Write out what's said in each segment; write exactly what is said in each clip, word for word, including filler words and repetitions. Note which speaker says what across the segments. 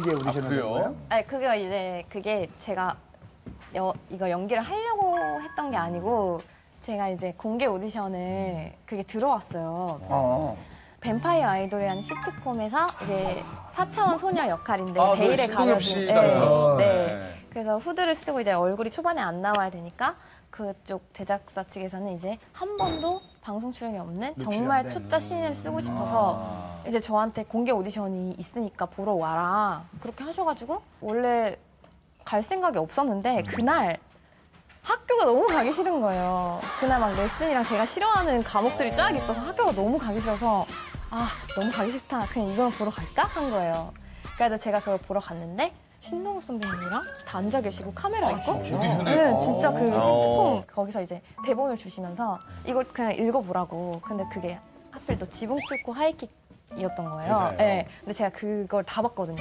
Speaker 1: 공개 오디션을 본 거예요?
Speaker 2: 아니 그게 이제 그게 제가 여, 이거 연기를 하려고 했던 게 아니고 제가 이제 공개 오디션을 그게 들어왔어요.
Speaker 1: 어.
Speaker 2: 뱀파이어 아이돌이라는 시트콤에서 이제 사 차원 소녀 역할인데
Speaker 3: 아,
Speaker 2: 베일에
Speaker 3: 그 신동엽
Speaker 2: 가려진
Speaker 3: 씨가
Speaker 2: 네,
Speaker 3: 나온
Speaker 2: 네.
Speaker 3: 네.
Speaker 2: 그래서 후드를 쓰고 이제 얼굴이 초반에 안 나와야 되니까 그쪽 제작사 측에서는 이제 한 번도 방송 출연이 없는 정말 초짜 신인을 쓰고 싶어서
Speaker 3: 아.
Speaker 2: 이제 저한테 공개 오디션이 있으니까 보러 와라 그렇게 하셔가지고 원래 갈 생각이 없었는데 그날 학교가 너무 가기 싫은 거예요. 그날 막 레슨이랑 제가 싫어하는 과목들이 쫙 있어서 학교가 너무 가기 싫어서 아 진짜 너무 가기 싫다. 그냥 이걸 보러 갈까? 한 거예요. 그래서 제가 그걸 보러 갔는데 신동엽 선배님이랑 다 앉아 계시고 카메라 있고 네, 진짜 그 시트콤 거기서 이제 대본을 주시면서 이걸 그냥 읽어보라고. 근데 그게 하필 또 지붕 뚫고 하이킥 이었던 거예요. 네. 근데 제가 그걸 다 봤거든요.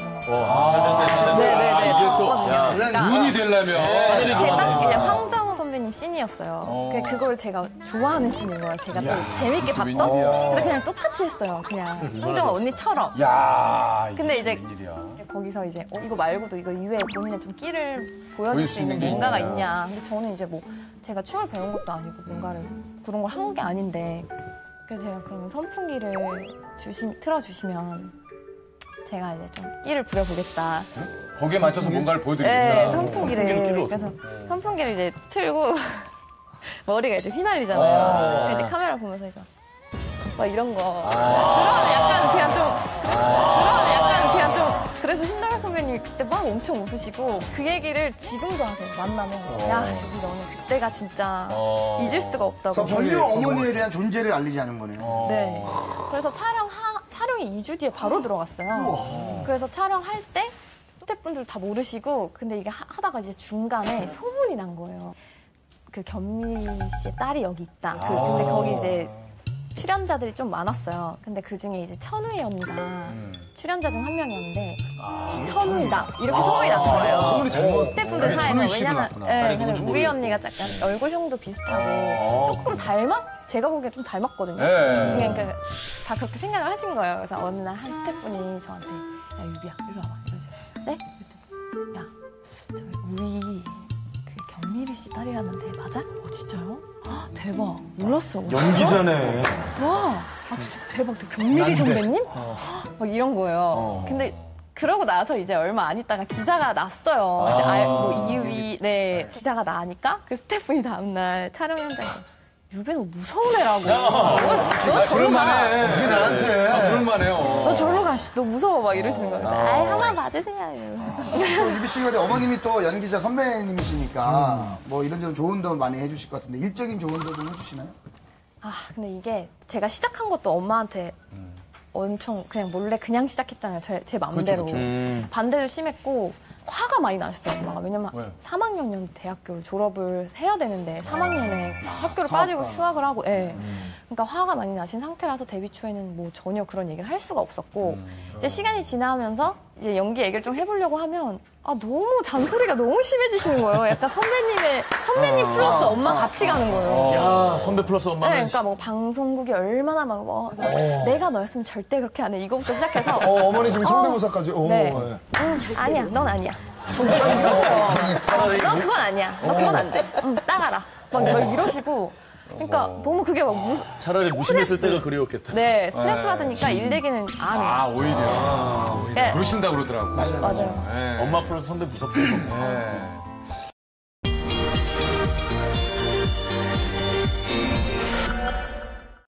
Speaker 2: 네네네.
Speaker 3: 아, 이게 또
Speaker 2: 봤거든요.
Speaker 3: 눈이 되려면
Speaker 2: 그게 딱 이제 황정우 선배님 씬이었어요. 어. 그걸 제가 좋아하는 씬인 거예요. 제가 또 재밌게 봤던. 그래서 그냥 똑같이 했어요. 그냥 황정우 언니처럼.
Speaker 3: 야, 이게
Speaker 2: 근데 이제
Speaker 3: 웬일이야.
Speaker 2: 거기서 이제 어, 이거 말고도 이거 이외에 본인의 좀 끼를 보여줄 수 있는 뭔가가 있냐. 근데 저는 이제 뭐 제가 춤을 배운 것도 아니고 뭔가를 그런 걸 한 게 아닌데 그래서 제가 그러면 선풍기를 주시, 틀어주시면 제가 이제 좀 끼를 부려보겠다.
Speaker 3: 거기에 맞춰서 뭔가를 보여드리겠다.
Speaker 2: 네, 선풍기를.
Speaker 3: 선풍기를
Speaker 2: 그래서 선풍기를 이제 틀고 머리가 이제 휘날리잖아요. 그래서 이제 카메라 보면서 이제 막 이런 거. 그러면 약간 그냥 좀 그러면 약간 그냥 좀 그래서 신동엽 선배님이 그때 막 엄청 웃으시고 그 얘기를 지금도 하세요. 만나면 야 여기 너는 그때가 진짜 잊을 수가 없다고.
Speaker 1: 전혀 어머니에 대한 존재를 알리지 않은 거네요.
Speaker 2: 네. 그래서 촬영 하, 촬영이 이 주 뒤에 바로 들어갔어요. 그래서 촬영할 때 스태프분들 다 모르시고 근데 이게 하, 하다가 이제 중간에 소문이 난 거예요. 그 견미 씨의 딸이 여기 있다. 그, 근데 거기 이제 출연자들이 좀 많았어요. 근데 그 중에 이제 천우희 언니가 음. 출연자 중 한 명이었는데 아, 천우희다 이렇게 아, 소문이 난 거예요.
Speaker 1: 소문이 잘못.
Speaker 2: 스태프분들 사이에 왜냐면 네, 왜냐면 우리 언니가 약간 얼굴형도 비슷하고 아, 조금 닮았. 제가 보기엔 좀 닮았거든요. 네. 그러니까 다 그렇게 생각을 하신 거예요. 그래서 어느 날 한 스태프분이 저한테 야 유비야 이리 와봐 이러세요. 네? 야 저 우리 그 견미리 씨 딸이라는데 맞아? 어 진짜요? 헉, 대박 몰랐어.
Speaker 4: 연기자네.
Speaker 2: 와, 아 진짜 대박. 견미리 선배님? 어. 막 이런 거예요. 어. 근데 그러고 나서 이제 얼마 안 있다가 기사가 났어요. 아. 이제 알, 뭐 이유비 네 기사가 나니까 그 스태프분이 다음날 촬영 현장에서 유배 너 무서운 애라고. 너 절로 가.
Speaker 1: 어떻게 나한테.
Speaker 3: 아, 그럴만해요.
Speaker 2: 너 절로 가. 너 무서워. 막 이러시는 거예요. 아이 한번 봐주세요.
Speaker 1: 유비 씨가 어머님이 또 연기자 선배님이시니까 음. 뭐 이런저런 조언도 많이 해주실 것 같은데 일적인 조언도 좀 해주시나요?
Speaker 2: 아 근데 이게 제가 시작한 것도 엄마한테 음. 엄청 그냥 몰래 그냥 시작했잖아요. 제, 제 마음대로. 그쵸, 그쵸. 음. 반대도 심했고 화가 많이 나셨어요, 엄마가. 왜냐면 왜? 삼 학년 대학교를 졸업을 해야 되는데 삼 학년에 아, 학교를 사업가. 빠지고 휴학을 하고, 예. 음. 그러니까 화가 많이 나신 상태라서 데뷔 초에는 뭐 전혀 그런 얘기를 할 수가 없었고, 음. 이제 시간이 지나면서 이제 연기 얘기를 좀 해보려고 하면 아 너무 잔소리가 너무 심해지시는 거예요. 약간 선배님의 선배님 아, 플러스 엄마 아, 같이 가는 거예요.
Speaker 4: 야 선배 플러스 엄마는.
Speaker 2: 네, 그러니까 뭐 방송국이 얼마나 막 뭐, 내가 너였으면 절대 그렇게 안 해. 이거부터 시작해서.
Speaker 1: 어, 어머니 지금 성대모사까지. 어,
Speaker 2: 네.
Speaker 1: 네.
Speaker 2: 응, 아니야, 넌 아니야. 절대 넌 그건 아니야. 너 그건 안 돼. 응, 따라라. 막, 막 이러시고. 그러니까 너무 그게 막 무,
Speaker 4: 차라리 무심했을 때가 그리웠겠다.
Speaker 2: 네, 스트레스 받으니까 일 얘기는 안 해.
Speaker 3: 아 오히려. 아, 오히려.
Speaker 2: 네.
Speaker 3: 그러신다 그러더라고.
Speaker 2: 맞아요. 맞아요.
Speaker 3: 네.
Speaker 4: 엄마 플러스 선배 무섭다.
Speaker 3: 네.